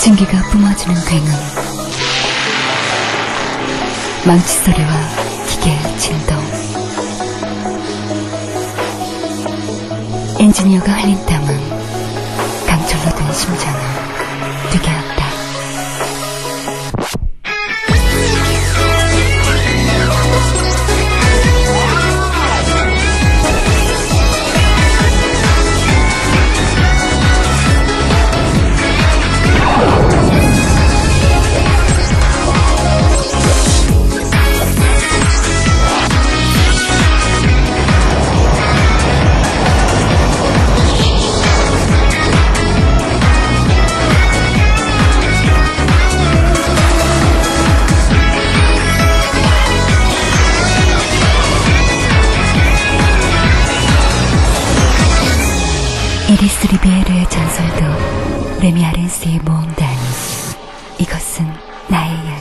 증기가 뿜어지는 굉음, 망치 소리와 기계의 진동, 엔지니어가 흘린 땀은 강철로 된 심장을 뛰게 한다. 이리스 리비에르의 전설도 레미아렌스의 모험도 아닌 이것은 나의 이야기.